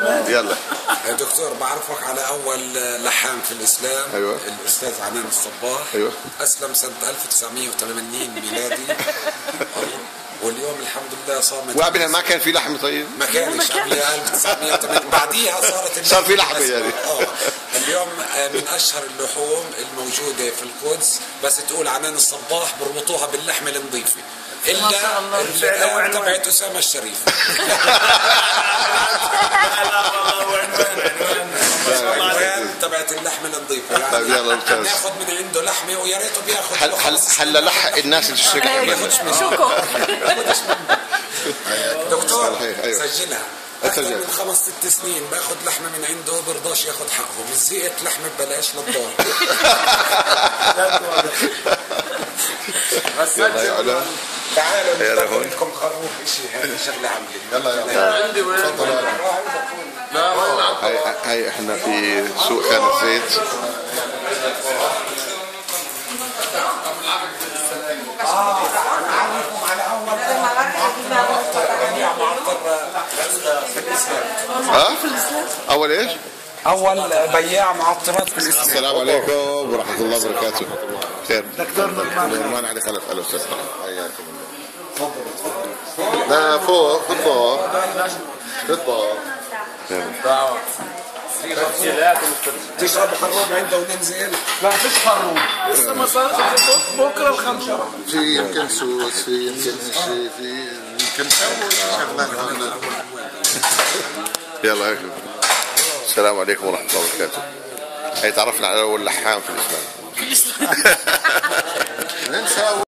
يلا يا دكتور، بعرفك على أول لحام في الإسلام. أيوة. الأستاذ عنان الصباح. أيوة. أسلم سنة 1980 ميلادي. واليوم الحمد لله صامت. وقبلها ما كان في لحم طيب؟ ما كانش قبلها 1980، بعديها صار في لحمة يعني. اليوم من أشهر اللحوم الموجودة في القدس، بس تقول عنان الصباح بربطوها باللحمة النظيفة، إلا تبعت أسامة الشريف. تبعت اللحمة النظيفة يعني. طيب يلا ممتاز. ناخذ من عنده لحمة ويا ريته بياخذ. هلا لحق الناس اللي تشتري. شوكو. دكتور أيوة. سجلها. أكثر من 5-6 سنين باخذ لحمة من عنده، برضاش ياخذ حقه. بالزيت لحمة ببلاش للدار. بس تعالوا نقول لكم خروف شيء، هذه شغله عمليه. يلا عندي وين؟ تفضل. هاي احنا في سوق خان الزيت. اول ايش؟ اول بياع معطرات في الاسلام. السلام عليكم ورحمه الله وبركاته. خير دكتور نورمان علي خلف. الو استاذ حياكم الله. تفضل. لا فوق بالضبط. تشرب خروب عنده وننزل؟ لا فيش خروب لسه ما صارش. بكره الخروب في يمكن سوس، في يمكن شيء، في يمكن شغلات. يلا هيك. السلام عليكم ورحمه الله وبركاته. هي تعرفنا على اول لحام في الاسلام.